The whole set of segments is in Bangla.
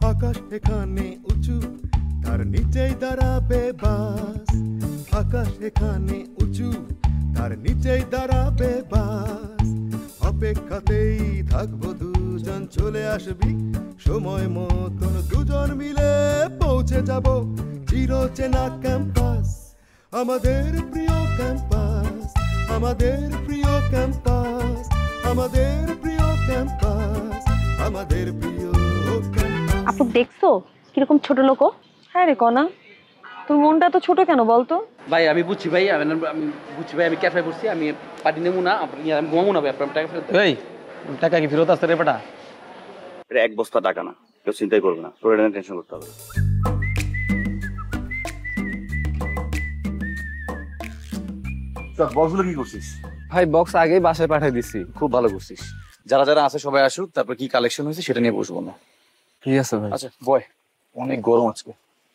আকাশ এখানে উঁচু তার নিচেই দাঁড়াবে বাস আকাশ এখানে উঁচু তার নিচেই দাঁড়াবে বাস অপেক্ষাতেই থাকবো দুজন চলে আসবি সময় মতন দুজন মিলে পৌঁছে যাব চিরচেনা ক্যাম্পাস আমাদের প্রিয় ক্যাম্পাস আমাদের প্রিয় ক্যাম্পাস আমাদের প্রিয় ক্যাম্পাস আমাদের প্রিয় ক্যাম্পাস। আপু দেখছো কিরকম ছোট লোক? হ্যাঁ রে কনা, তোর মনটা তো ছোট কেন বলতো? ভাই আমি বুঝছি ভাই, আমি বুঝছি ভাই, আমি ক্যাফে করছি, আমি পার্টি নেবো না, আমি ঘুমাবো না ভাই, আপনার টাকা ফেরত। এই টাকা কি ফেরত আসতে রে বেটা? এটা এক বস্তা টাকা না, কেউ চিন্তাই করবে না, তোর এটা টেনশন করতে হবে। বক্সগুলো কি করছিস? ভাই বক্স আগেই বাসায় পাঠিয়ে দিছি। খুব ভালো করছিস। যারা যারা আছে সবাই আসুক, তারপর কি কালেকশন হয়েছে সেটা নিয়ে বসবো না। ঠিক আছে ভাই। আচ্ছা বয়, অনেক গরম আজকে,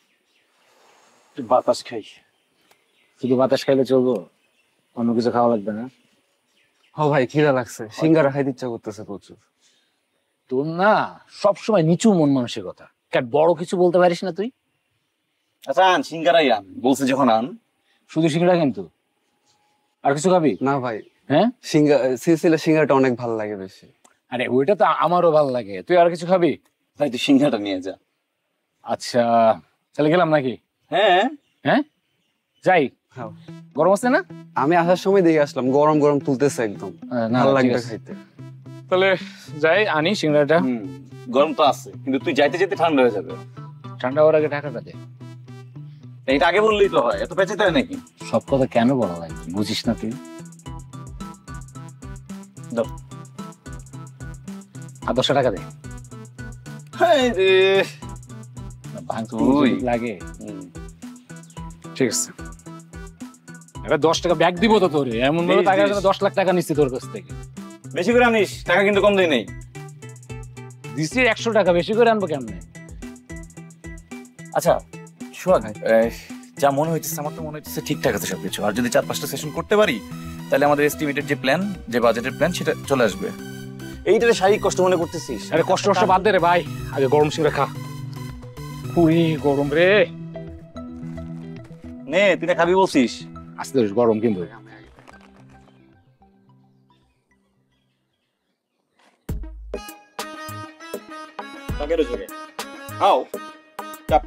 বাতাস খাই। শুধু বাতাস খাইলে চলবো, অন্য কিছু খাওয়া লাগবে না? হ ভাই খিদা লাগছে, সিঙ্গারা খাইতে ইচ্ছা করতেছে প্রচুর। তোর না সবসময় নিচু মন মানসিকতা, বড় কিছু বলতে পারিস না তুই। আচ্ছা আন, সিঙ্গারাই আন, বলছে যখন আন। শুধু সিঙ্গারা কিন্তু, আর কিছু খাবি না ভাই? হ্যাঁ সিলসিলা সিঙ্গারাটা অনেক ভালো লাগে বেশি। আরে ওইটা তো আমারও ভালো লাগে, তুই আর কিছু খাবি? ভাই তুই সিঙ্গারাটা নিয়ে যা। আচ্ছা তাহলে গেলাম নাকি? হ্যাঁ হ্যাঁ যাই। হ্যাঁ গরম আছে না? আমি আসার সময় দেখে আসলাম গরম গরম তুলতেছে একদম, ভালো লাগবে খাইতে। তাহলে যাই আনি সিঙ্গারাটা। গরম তো আছে, কিন্তু তুই যাইতে যেতে ঠান্ডা হয়ে যাবে। ঠান্ডা হওয়ার আগে টাকাটা দে। এটা আগে বললেই তো হয়, এত পেঁচাতে হয় নাকি? সব কথা কেন বলা হয় বুঝিস না তুই? দাও। আর 10 টাকা দে। লাগে ঠিক আছে, এবার 10 টাকা ব্যাগ দিব তো তোরে, এমন ভাবে টাকা 10 লাখ টাকা নিচ্ছি তোর কাছ থেকে। বেশি করে আনিস, টাকা কিন্তু কম দেই নেই। দিছি 100 টাকা, বেশি করে আনবো কেমনে? আচ্ছা সোহাগ, যা মনে হইতেছে আমার তো মনে হইতেছে ঠিকঠাক আছে সবকিছু। আর যদি 4-5টা সেশন করতে পারি তাহলে আমাদের এস্টিমেটেড যে প্ল্যান, যে বাজেটের প্ল্যান সেটা চলে আসবে। এইটারে শারীরিক কষ্ট মনে করতেছিস? আরে কষ্ট বাদ দে রে ভাই, আগে গরম সিঙ্গারা খা। পুরি গরম রে। নে তুই না খাবি বলছিস? আস্তে গরম কিন্তু। খাও, চাপ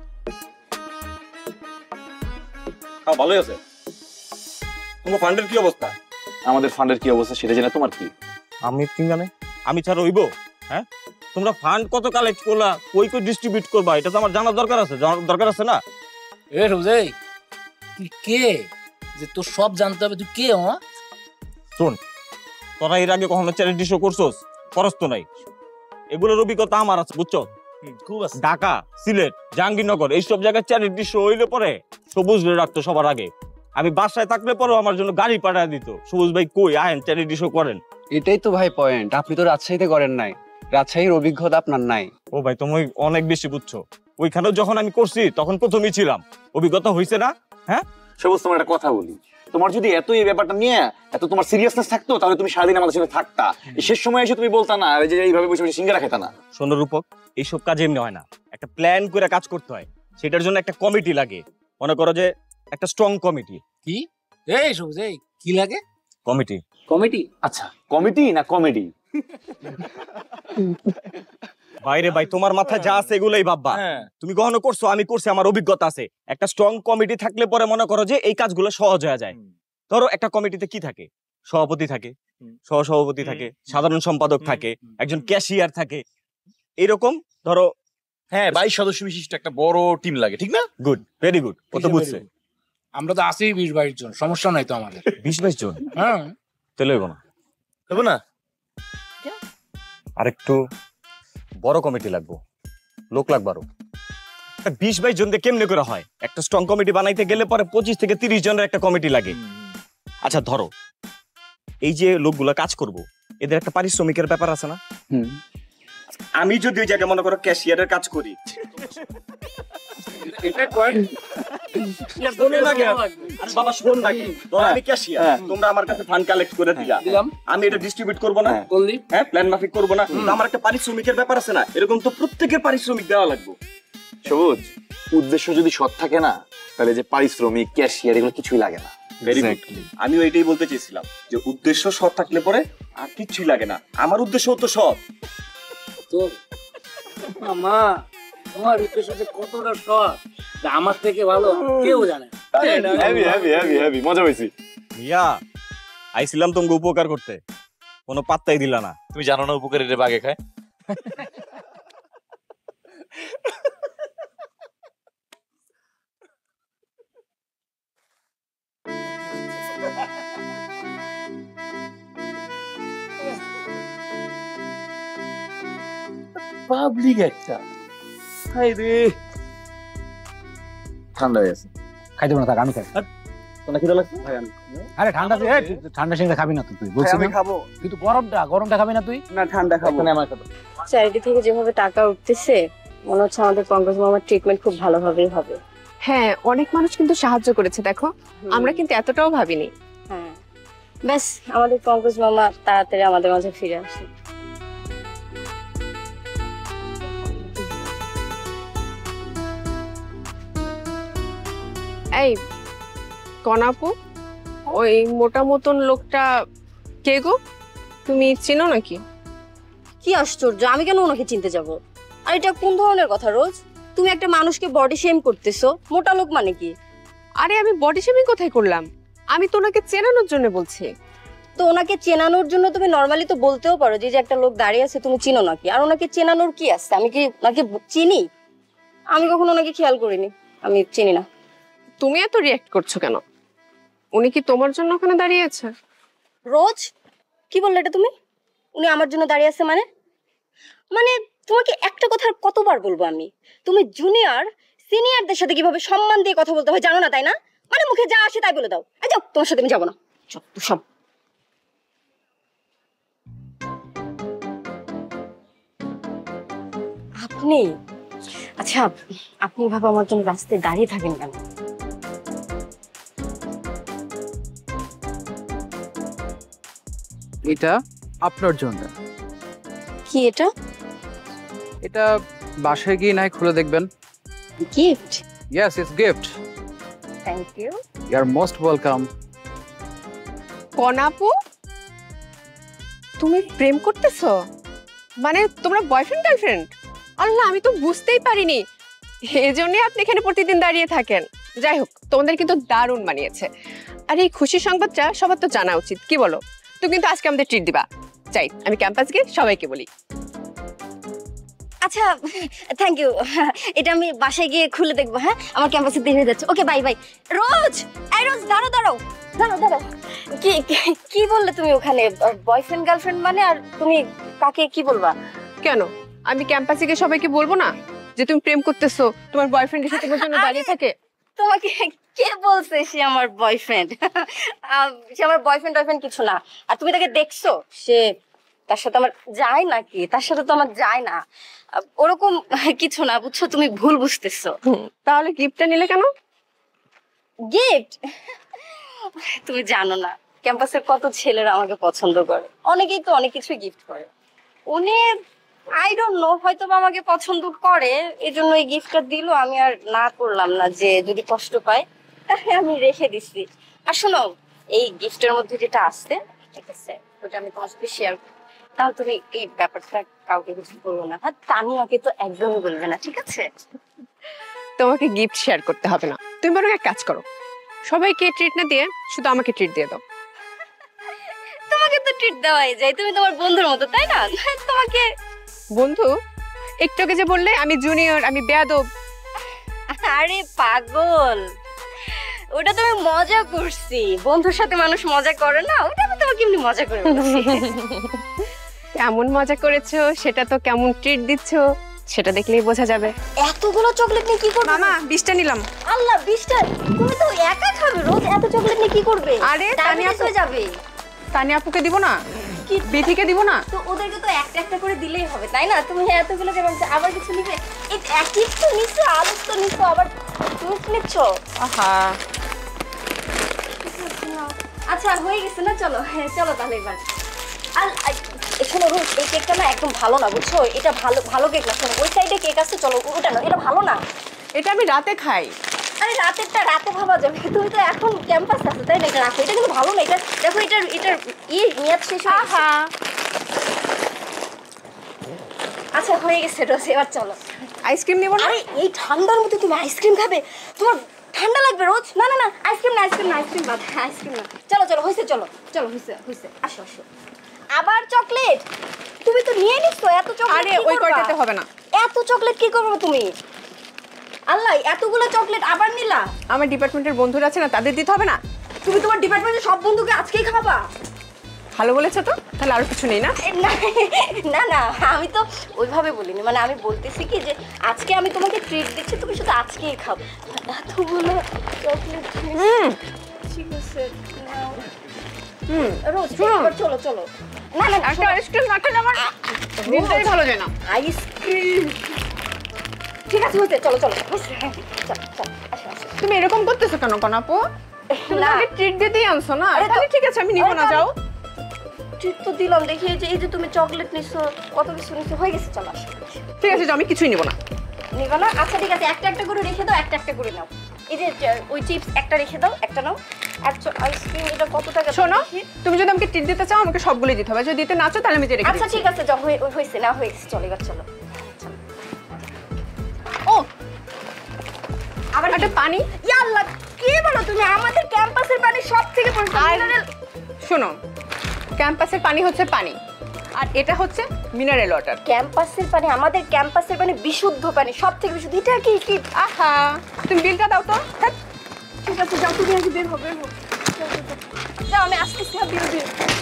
খাও, ভালোই আছে। তোমার ফান্ডের কি অবস্থা? আমাদের ফান্ডের কি অবস্থা সেটা জেনে তোমার কি? আমি কি জানি, আমি ছাড়া হইব? হ্যাঁ, তোমরা ফান্ড কত কালেক্ট করলা, কই কই ডিস্ট্রিবিউট করবা, এটা তো আমার জানার দরকার আছে, দরকার আছে না? এ রোজাই, তুই কে যে তোর সব জানতে হবে? তুই কে? শোন, তোরা এর আগে কখনো চ্যারিটি শো করছস? খরচ তো নাই, এগুলোর অভিজ্ঞতা আমার আছে, বুঝছো? খুব আছে। ঢাকা, সিলেট, জাহাঙ্গীরনগর এইসব জায়গায় চ্যারিটি শো হইলে পরে সবুজ রাখতো সবার আগে। আমি বাসায় থাকলে পরেও আমার জন্য গাড়ি পাঠায় দিত, সবুজ ভাই কই আহেন চ্যারিটি শো করেন। এটাই তো ভাই পয়েন্ট, আপনি তো রাজশাহীতে করেন নাই, রাজশাহীর অভিজ্ঞতা আপনার নাই। ও ভাই তুমি অনেক বেশি বুঝছো, ওইখানেও যখন আমি করছি তখন প্রথমেই ছিলাম, অভিজ্ঞতা হয়েছে না? হ্যাঁ সবুজ, তোমার একটা কথা বলি, তোমার যদি এত এই ব্যাপারটা নিয়ে এত তোমার সিরিয়াসনেস থাকতো তাহলে তুমি সারাদিন আমাদের সাথে থাকতা। শেষ সময় এসে তুমি বলতা না যে এইভাবে বসে বসে সিঙ্গারা খেতা না। শোনো রূপক, এইসব কাজ এমনি হয় না, একটা প্ল্যান করে কাজ করতে হয়, সেটার জন্য একটা কমিটি লাগে। মনে করো যে একটা স্ট্রং কমিটি। কি এই সবুজ, এই কি লাগে? কমিটি। কমিটি? আচ্ছা কমিটি না কমেডি? বাইরে ভাই তোমার মাথায় যা আছে এগুলোই ভাববা। তুমি কখনো করছো? আমি করছি, আমার অভিজ্ঞতা আছে। একটা স্ট্রং কমিটি থাকলে পরে মনে করো যে এই কাজগুলো সহজ হয়ে যায়। ধরো একটা কমিটিতে কি থাকে? সভাপতি থাকে, সহসভাপতি থাকে, সাধারণ সম্পাদক থাকে, একজন ক্যাশিয়ার থাকে, এরকম ধরো। হ্যাঁ, 22 সদস্য বিশিষ্ট একটা বড় টিম লাগে, ঠিক না? গুড, ভেরি গুড, কত বুঝছে। আমরা তো আছি 20-22 জন, সমস্যা নাই তো আমাদের। 20-22 জন? হ্যাঁ, তাহলে হইব না? হইব না? আরেকটু বড় কমিটি লাগবো, লোক লাগবে আরো। 20-22 জন দিয়ে কেমনে করে হয়? একটা স্ট্রং কমিটি বানাইতে গেলে পরে 25 থেকে 30 জনের একটা কমিটি লাগে। আচ্ছা ধরো এই যে লোকগুলা কাজ করব, এদের একটা পারিশ্রমিকের ব্যাপার আছে না? আমি যদি ওই জায়গায় মনে করো ক্যাশিয়ারের কাজ করি, তোমরা আমার কাছে ফান্ড কালেক্ট করে দিলা, আমি এটা ডিস্ট্রিবিউট করবো না, হ্যাঁ প্ল্যান মাফিক করবো না, আমার একটা পারিশ্রমিকের ব্যাপার আছে না? এরকম তো প্রত্যেকের পারিশ্রমিক দেওয়া লাগবে। সবুজ, উদ্দেশ্য যদি সৎ থাকে না তাহলে যে পারিশ্রমিক ক্যাশিয়ার এগুলো কিছুই লাগে না। আমিও এটাই বলতে চেয়েছিলাম যে উদ্দেশ্য সৎ থাকলে পরে আর কিছুই লাগে না। আমার উদ্দেশ্য তো সৎ। তো মা, তোমার উদ্দেশ্য যে কতটা সৎ আমার থেকে ভালো কেউ জানে না। মজা হয়েছি মিয়া, আইছিলাম তোমাকে উপকার করতে, কোনো পাত্তাই দিলা না। তুমি জানো না উপকারীরা বাগে খায়। পাবলিক একটা হাই রে, ঠান্ডা হয়ে গেছে। খাইতে না থাক, আমি খাই। তোমার খিদা লাগছে? আরে ঠান্ডা ঠান্ডা সিংড়া খাবি না তুই, বলছিস আমি না? খাবো। কিন্তু গরমটা খাবি না তুই? না ঠান্ডা খাবো। আমার খাবো। চ্যারিটি থেকে যেভাবে টাকা উঠতেছে মনে হচ্ছে আমাদের পঙ্কজ মামার ট্রিটমেন্ট খুব ভালোভাবেই হবে। হ্যাঁ, অনেক মানুষ কিন্তু সাহায্য করেছে, দেখো আমরা কিন্তু এতটাও ভাবিনি। হ্যাঁ, ব্যাস আমাদের পঙ্কজ মামা তাড়াতাড়ি আমাদের মাঝে ফিরে আসে। এই কনাপু, ওই মোটা মতন লোকটা কে গো? তুমি চিনো নাকি? কি আশ্চর্য, আমি কেন ওনাকে চিনতে যাব? আর এটা কোন ধরনের কথা রোজ? তুমি একটা মানুষকে বডি শেম করতেছো, মোটা লোক মানে কি? আরে আমি বডি শেমিং কোথায় করলাম? আমি তো ওনাকে চেনানোর জন্য বলছি। তো ওনাকে চেনানোর জন্য তুমি নরমালি তো বলতেও পারো যে একটা লোক দাঁড়িয়ে আছে তুমি চিনো নাকি। আর ওনাকে চেনানোর কি আছে? আমি কি ওনাকে চিনি? আমি কখনো ওনাকে খেয়াল করিনি, আমি চিনি না। তুমি এত রিঅ্যাক্ট করছো কেন? উনি কি তোমার জন্য ওখানে দাঁড়িয়ে আছে? রোজ কি বললে এটা তুমি? উনি আমার জন্য দাঁড়িয়ে আছে মানে? মানে তোমাকে একটা কথা কতবার বলবো আমি, তুমি জুনিয়র সিনিয়রদের সাথে কিভাবে সম্মান দিয়ে কথা বলতে হয় জানো না, তাই না? মানে মুখে যা আসে তাই বলে দাও। এই যাও, তোমার সাথে আমি যাবো না। সব আপনি, আচ্ছা আপনি ভাবে আমার জন্য রাস্তায় দাঁড়িয়ে থাকেন কেন? এটা আপনার জন্য। কি এটা? এটা বাসায় গিয়ে নাই খুলে দেখবেন। Gift? Yes, it's gift. Thank you. You are most welcome. কনাপু, তুমি প্রেম করতেছো? মানে তোমরা বয়ফ্রেন্ড গার্লফ্রেন্ড? আল্লাহ, আমি তো বুঝতেই পারিনি। এই জন্যই আপনি এখানে প্রতিদিন দাঁড়িয়ে থাকেন। যাই হোক, তোমাদের কিন্তু দারুণ মানিয়েছে। আর এই খুশি সংবাদটা সবার তো জানা উচিত, কি বলো? তুমি কিন্তু আজকে আমাদের ট্রিট দিবা। চাই আমি ক্যাম্পাস গিয়ে সবাইকে বলি। আচ্ছা থ্যাংক ইউ, এটা আমি বাসায় গিয়ে খুলে দেখবো। হ্যাঁ, আমার ক্যাম্পাসে দেরি হয়ে যাচ্ছে। Okay bye bye. রোজ, এই রোজ দাঁড়াও দাঁড়াও দাঁড়াও দাঁড়াও। কি বললে তুমি ওখানে? বয়ফ্রেন্ড গার্লফ্রেন্ড মানে? আর তুমি কাকে কি বলবা? কেন, আমি ক্যাম্পাসে গিয়ে সবাইকে বলবো না যে তুমি প্রেম করতেছো, তোমার বয়ফ্রেন্ডের সাথে তোমার জন্য দাঁড়িয়ে থাকে? তোমাকে কে বলছে সে আমার বয়ফ্রেন্ড? সে আমার বয়ফ্রেন্ড কিছু না। আর তুমি তাকে দেখছো? সে তার সাথে আমার যায় নাকি? তার সাথে তো আমার যায় না, ওরকম কিছু না, বুঝছো? তুমি ভুল বুঝতেছো। তাহলে গিফটটা নিলে কেন? গিফট? তুমি জানো না ক্যাম্পাসের কত ছেলেরা আমাকে পছন্দ করে, অনেকেই তো অনেক কিছু গিফট করে। উনি আই ডোন্ট নো, হয়তো আমাকে পছন্দ করে, এজন্য এই গিফটটা দিল। আমি আর না করলাম না, যে যদি কষ্ট পায় তাহলে আমি রেখে দিচ্ছি। আর শোনো, এই গিফটের মধ্যে যেটা আছে ঠিক আছে, ওটা আমি তোমার সাথে শেয়ার করবো। তাও তুমি এই ব্যাপারটা কাউকে কিছু বলবো না। আর তানিয়াকে তো একদমই বলবে না, ঠিক আছে? তোমাকে গিফট শেয়ার করতে হবে না, তুমি বরং এক কাজ করো, সবাইকে ট্রিট না দিয়ে শুধু আমাকে ট্রিট দিয়ে দাও। তোমাকে তো ট্রিট দেওয়াই যায়, তুমি তোমার বন্ধুর মতো, তাই না? তোমাকে বন্ধু? একটু আগে যে বললে আমি জুনিয়র, আমি বেয়াদব। আরে পাগল, ওটা তো আমি মজা করছি। বন্ধুর সাথে মানুষ মজা করে না, ওটা আমি তোমাকে এমনি মজা করে বলছি। কেমন মজা করেছো, সেটা তো কেমন ট্রিট দিচ্ছো সেটা দেখলেই বোঝা যাবে। এতগুলো চকলেট নিয়ে কি করবে? মামা 20টা নিলাম। আল্লাহ, 20টা? তুমি তো একা খাবে রোজ, এত চকলেট নিয়ে কি করবে? আরে তানিয়া হয়ে যাবে। তানিয়া আপুকে দিব না, বিথিকে দিব না? তো ওদেরকে তো একটা একটা করে দিলেই হবে, তাই না? তুমি এতগুলো কেন আবার কিছু নিবে? এই একই তো নিছো, আলু তো নিছো, আবার জুস নিচ্ছো। আহা, আচ্ছা হয়ে গেছে না? চলো চলো তাহলে এবার। আর শোনো রোজ, এই কেকটা না একদম ভালো না, বুঝছো? এটা ভালো ভালো কেক না। শোনো, ওই সাইডে কেক আছে, চলো ওটা না, এটা ভালো না। এটা আমি রাতে খাই। আরে রাতেরটা রাতে ভাবা যাবে, তুমি তো এখন ক্যাম্পাস আছে তাই না? এটা রাখো, এটা কিন্তু ভালো না। এটা দেখো, এটার মেয়াদ শেষ হয়ে গেছে। আচ্ছা হয়ে গেছে রোজ, এবার চলো। আইসক্রিম নেবো না? আরে এই ঠান্ডার মধ্যে তুমি আইসক্রিম খাবে? তোমার ঠান্ডা লাগবে রোজ। না না না, আইসক্রিম না, আইসক্রিম না, আইসক্রিম বাদ, আইসক্রিম না। চলো চলো, হয়েছে, চলো চলো, হয়েছে হয়েছে, আসো আসো। আবার চকলেট? তুমি তো নিয়ে নিচ্ছ এত চকলেট। আরে ওই কয়টাতে হবে না। এত চকলেট কি করবে তুমি? আল্লাহ, এতগুলো চকলেট আবার নিলা? আমার ডিপার্টমেন্টের বন্ধুরা আছে না, তাদের দিতে হবে না? তুমি তোমার ডিপার্টমেন্টের সব বন্ধুকে আজকেই খাবা? ভালো বলেছো তো, তাহলে আরো কিছু নেই না? না না না, আমি তো ওইভাবে বলিনি। মানে আমি বলতেছি কি যে আজকে আমি তোমাকে ট্রিট দিচ্ছি, তুমি শুধু আজকেই খাও। এতগুলো চকলেট। ঠিক আছে, নাও। রোজ এবার চলো চলো। না না, একটা আইসক্রিম না খেলে আমার দিনটাই ভালো যায় না। আইসক্রিম ঠিক আছে, হয়েছে, চলো চলো, হয়েছে, হ্যাঁ, চলো চলো, আসো আসো। তুমি এরকম করতেছো কেন কনাপু? না, ট্রিট দিতেই আনছো না? আরে তাহলে ঠিক আছে, আমি নিব না, যাও। ট্রিট তো দিলাম, দেখি এই যে তুমি চকলেট নিছো, কত কিছু নিছো, হয়ে গেছে, চলো আসো। ঠিক আছে, যাও, আমি কিছুই নিব না। নিবা না? আচ্ছা ঠিক আছে, একটা একটা করে রেখে দাও, একটা একটা করে নাও। এই যে ওই চিপস একটা রেখে দাও, একটা নাও। আচ্ছা আইসক্রিম এটা কত টাকা? শোনো, তুমি যদি আমাকে ট্রিট দিতে চাও আমাকে সবগুলোই দিতে হবে, যদি দিতে না চাও তাহলে আমি যে রেখে আচ্ছা দিচ্ছি। ঠিক আছে, যাও, হয়েছে না, হয়ে গেছে, চলো এবার চলো। ও আবার একটা পানি। ইয়াল্লাহ, কি বলো তুমি? আমাদের ক্যাম্পাসের পানি সবথেকে পরিষ্কার। শোনো, ক্যাম্পাসের পানি হচ্ছে পানি, আর এটা হচ্ছে মিনারেল ওয়াটার। ক্যাম্পাসের পানি, আমাদের ক্যাম্পাসের পানি বিশুদ্ধ পানি, সবথেকে বিশুদ্ধ। এটা কি? আহা, তুমি বিলটা দাও তো। ঠিক আছে, যাও, তুমি আগে বের হবে। যাও, আমি আসতেছি, দিও দিও।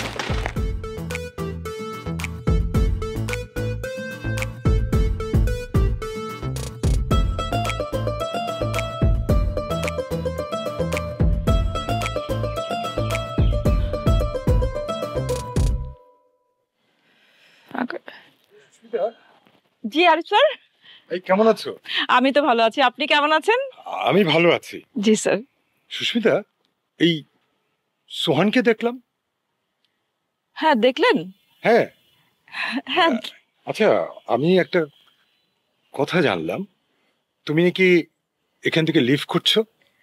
জি আর স্যার, এই কেমন আছো? আমি তো ভালো আছি, আপনি কেমন আছেন? আমি ভালো আছি। জি স্যার। সুস্মিতা, এই সোহানকে দেখলাম। হ্যাঁ দেখলেন? হ্যাঁ। হ্যাঁ। আচ্ছা, আমি একটা কথা জানলাম, তুমি নাকি এখান থেকে লিভ করছো?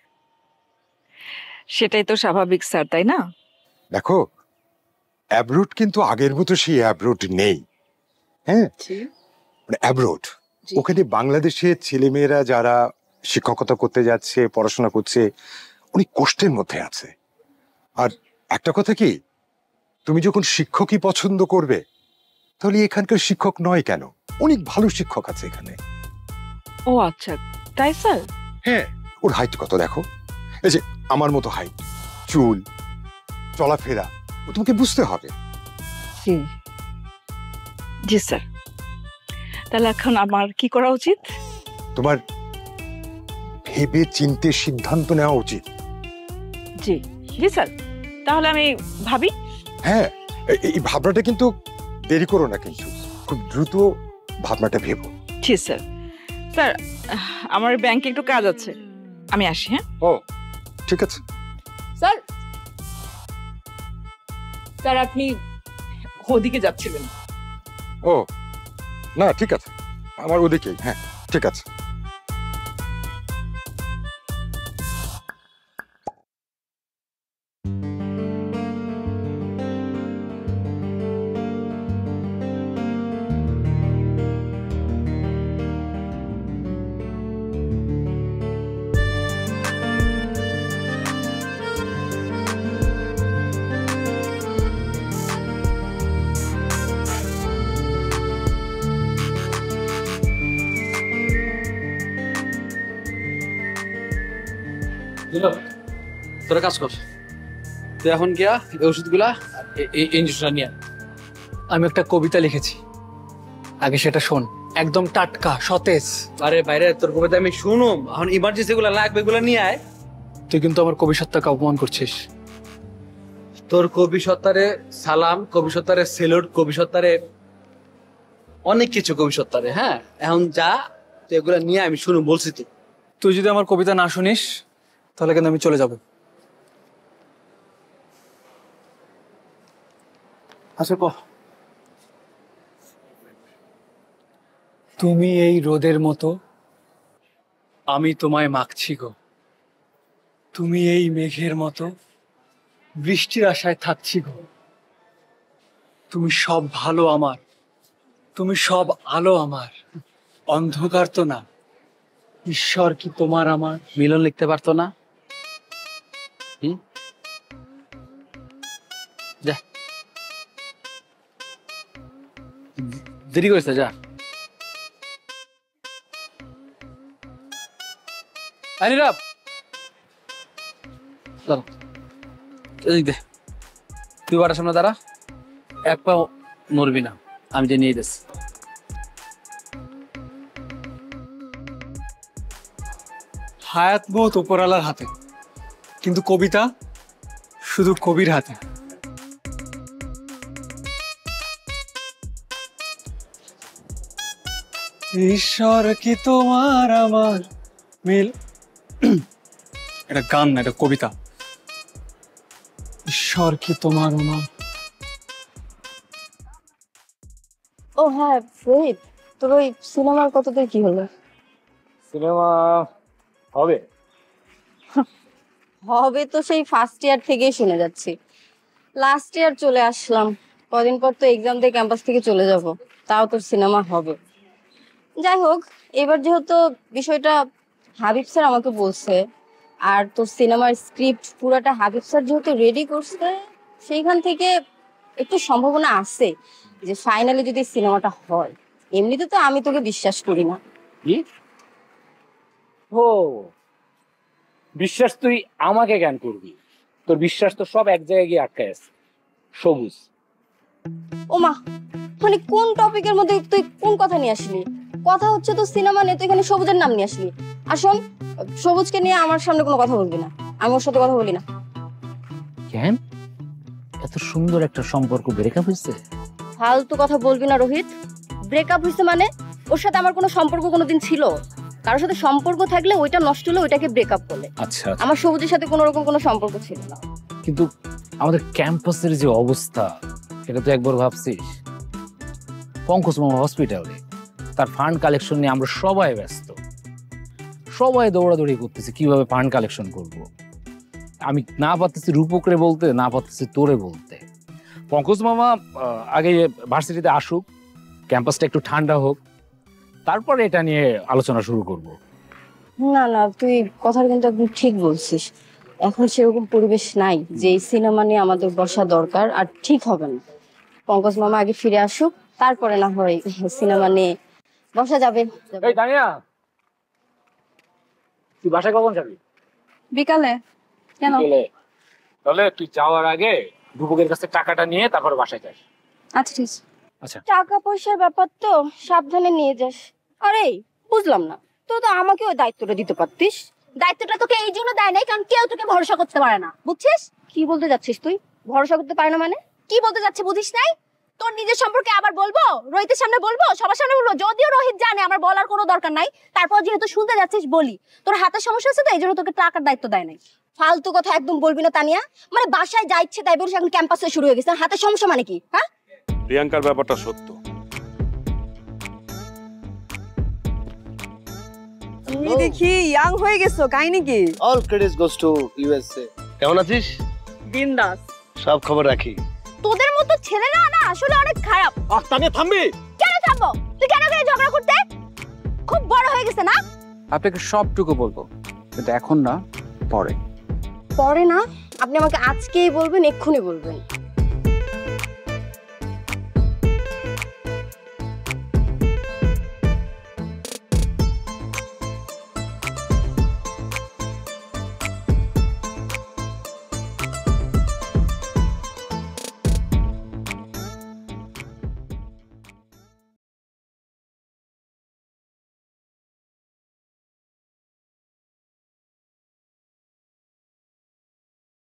সেটাই তো স্বাভাবিক স্যার, তাই না? দেখো, অ্যাব্রোড কিন্তু আগের মতো সেই অ্যাব্রোড নেই। হ্যাঁ, মানে অ্যাব্রোড, ওখানে বাংলাদেশের ছেলেমেয়েরা যারা শিক্ষকতা করতে যাচ্ছে, পড়াশোনা করছে, অনেক কষ্টের মধ্যে আছে। আর একটা কথা কি, তুমি যখন শিক্ষকই পছন্দ করবে তাহলে এখানকার শিক্ষক নয় কেন, অনেক ভালো শিক্ষক আছে এখানে। ও আচ্ছা, তাই স্যার? হ্যাঁ, ওর হাইট কত দেখো, এই যে আমার মতো হাইট, চুল, চলাফেরা, ও তোমাকে বুঝতে হবে। জি জি স্যার। তাহলে এখন আমার কি করা উচিত? তোমার ভেবে চিন্তে সিদ্ধান্ত নেওয়া উচিত। জি জি স্যার, তাহলে আমি ভাবি। হ্যাঁ, এই ভাবনাটা কিন্তু দেরি করো না, কিন্তু খুব দ্রুত ভাবনাটা ভেবো। জি স্যার। স্যার, আমার ব্যাংকে একটু কাজ আছে, আমি আসি। হ্যাঁ। ও ঠিক আছে। স্যার, স্যার আপনি ওদিকে যাচ্ছিলেন? ও না, ঠিক আছে, আমার ওদিকেই। হ্যাঁ ঠিক আছে। তোরা কাজ কর, তুই এখন গিয়া এই ওষুধগুলা এই ইঞ্জেকশনটা নিয়ে। আমি একটা কবিতা লিখেছি, আগে সেটা শোন, একদম টাটকা সতেজ। আরে বাইরে তোর কবিতা আমি শুনুম, এখন ইমার্জেন্সি গুলা লাগবে, এগুলা নিয়ে আয়। তুই কিন্তু আমার কবি সত্তাকে অপমান করছিস। তোর কবি সত্তারে সালাম, কবি সত্তারে সেলুট, কবি সত্তারে অনেক কিছু, কবি সত্তারে। হ্যাঁ, এখন যা, তুই এগুলা নিয়ে আমি শুনুম বলছি। তুই যদি আমার কবিতা না শুনিস তাহলে কিন্তু আমি চলে যাব। আচ্ছা ক। তুমি এই রোদের মতো, আমি তোমায় মাখছি গো। তুমি এই মেঘের মতো, বৃষ্টির আশায় থাকছি গো। তুমি সব ভালো আমার, তুমি সব আলো আমার। অন্ধকার তো না, ঈশ্বর কি তোমার আমার। মিলন লিখতে পারতো না? যা, দেরি করেছে, যা। নীরব, চলো এদিক দে। তুই বাটার সামনে দাঁড়া, এক পা নড়বি না, আমি যে নিয়ে দিচ্ছি। হায়াত মত উপরালার হাতে, কিন্তু কবিতা শুধু কবির হাতে। ঈশ্বর কি তোমার আমার মিল। এটা গান না, এটা কবিতা। ঈশ্বর কি তোমার আমার। ও হ্যাঁ ফরিদ, তোর ওই সিনেমার কতদূর কি হলো? সিনেমা হবে হবে তো সেই ফার্স্ট ইয়ার থেকেই শুনে যাচ্ছি। লাস্ট ইয়ার চলে আসলাম, কদিন পর তো এক্সাম দিয়ে ক্যাম্পাস থেকে চলে যাব, তাও তোর সিনেমা হবে। যাই হোক, এবার যেহেতু বিষয়টা হাবিব স্যার আমাকে বলছে, আর তোর সিনেমার স্ক্রিপ্ট পুরাটা হাবিব স্যার যেহেতু রেডি করছে, সেইখান থেকে একটু সম্ভাবনা আছে যে ফাইনালি যদি সিনেমাটা হয়। এমনিতে তো আমি তোকে বিশ্বাস করি না। ও বিশ্বাস তুই আমাকে জ্ঞান করবি? তোর বিশ্বাস তো সব এক জায়গায় গিয়ে আটকে আছে। সবুজ, ওমা, মানে কোন টপিকের মধ্যে তুই কোন কথা নিয়ে আসলি? কথা হচ্ছে তো সিনেমা নিয়ে, তুই এখানে সবুজের নাম নিয়ে আসলি। আর শোন, সবুজকে নিয়ে আমার সামনে কোনো কথা বলবি না, আমি ওর সাথে কথা বলি না। কেন? এত সুন্দর একটা সম্পর্ক ব্রেকআপ হয়েছে? ফালতু কথা বলবি না রোহিত। ব্রেকআপ হয়েছে মানে? ওর সাথে আমার কোনো সম্পর্ক কোনোদিন ছিল? কারোর সাথে সম্পর্ক থাকলে ওইটা নষ্ট হলে ওইটাকে ব্রেকআপ বলে। আচ্ছা, আমার সবুজের সাথে কোনো রকম কোনো সম্পর্ক ছিল না। কিন্তু আমাদের ক্যাম্পাসের যে অবস্থা, এটা তো একবার ভাবছিস? পঙ্কজ মামা হসপিটালে, তার ফান্ড কালেকশন নিয়ে আমরা সবাই ব্যস্ত, সবাই দৌড়াদৌড়ি করতেছি কিভাবে ফান্ড কালেকশন করব। আমি না পারতেছি রূপকরে বলতে, না পারতেছি তোরে বলতে। পঙ্কজ মামা আগে ভার্সিটিতে আসুক, ক্যাম্পাসটা একটু ঠান্ডা হোক, তারপরে এটা নিয়ে আলোচনা শুরু করব। না না, তুই কথাটা কিন্তু একদম ঠিক বলছিস। এখন সেরকম পরিবেশ নাই যে এই সিনেমা নিয়ে আমাদের বসা দরকার, আর ঠিক হবে না। পঙ্কজ মামা আগে ফিরে আসুক, তারপরে না হয় সিনেমা নিয়ে বসা যাবে। এই তানিয়া, তুই বাসায় কখন যাবি? বিকালে। কেন? তাহলে তুই যাওয়ার আগে রূপকের কাছে টাকাটা নিয়ে তারপর বাসায় যাস। আচ্ছা ঠিক আছে। আচ্ছা, টাকা পয়সার ব্যাপার তো সাবধানে নিয়ে যাস। আরে বুঝলাম না, তুই তো আমাকে ওই দায়িত্বটা দিতে পারতিস। দায়িত্বটা তোকে এই জন্য দেয় নাই কারণ কেউ তোকে ভরসা করতে পারে না, বুঝছিস? কি বলতে যাচ্ছিস তুই? ভরসা করতে পারে না মানে কি বলতে যাচ্ছে বুঝিস নাই? তোর নিজের সম্পর্কে আবার বলবো, রোহিতের সামনে বলবো, সবার সামনে বলবো? যদিও রোহিত জানে, আমার বলার কোনো দরকার নাই। তারপর যেহেতু শুনতে যাচ্ছিস বলি, তোর হাতের সমস্যা আছে তো এই জন্য তোকে টাকার দায়িত্ব দেয় নাই। ফালতু কথা একদম বলবি না তানিয়া। মানে বাসায় যা ইচ্ছে তাই বলিস, এখন ক্যাম্পাসে শুরু হয়ে গেছে। হাতের সমস্যা মানে কি? হ্যাঁ, প্রিয়াঙ্কার ব্যাপারটা সত্য। তুমি দেখি ইয়াং হয়ে গেছো, কাহিনী কি? All credits goes to USA. কেমন আছিস? বিন্দাস। সব খবর রাখি। তোদের মতো ছেলেরা না আসলে অনেক খারাপ। তানিয়া থামবি? কেন থামবো? তুই কেন করে ঝগড়া করতে? খুব বড় হয়ে গেছে না? আপনাকে সবটুকু বলবো, কিন্তু এখন না, পরে। পরে না? আপনি আমাকে আজকেই বলবেন, এক্ষুনি বলবেন।